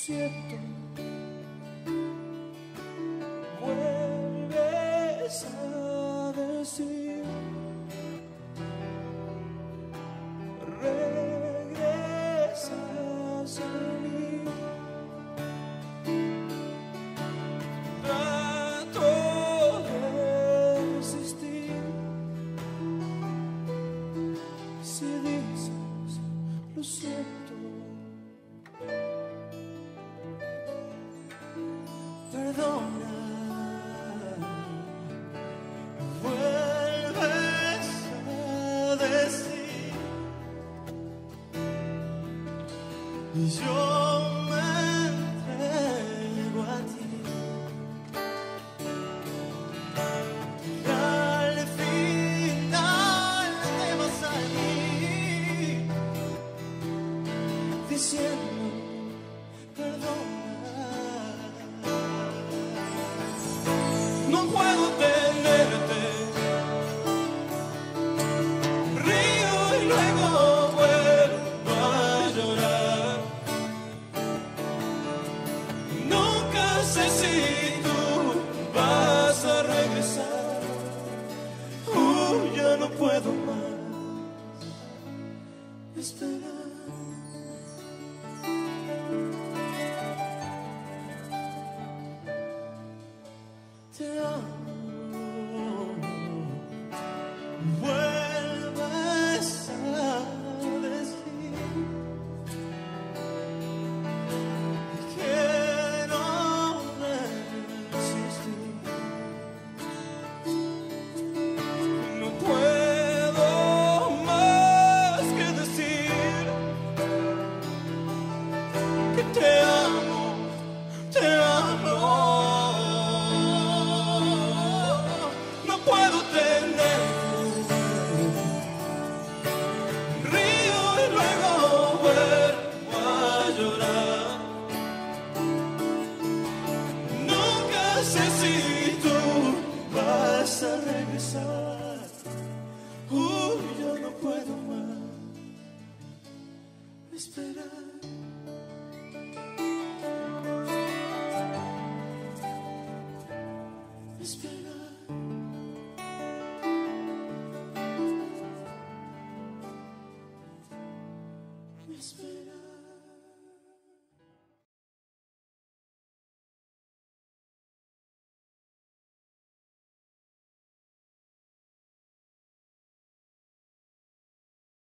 siento. Vuelves a decir, regresas a mí. Trato de resistir. Si dices, lo siento. Perdona, vuelves a decir, y yo me entrego a ti. Al final te vas a ir diciendo perdona. No puedo tenerte, río y luego vuelvo a llorar. Nunca sé si tú vas a regresar. Ya no puedo más esperar. Te amo, vuelves a decir que no resistir. No puedo más que decir que te amo, te amo. No puedo tener río y luego vuelvo a llorar. Nunca sé si tú vas a regresar. Yo no puedo más esperar. Esperar. Esperar.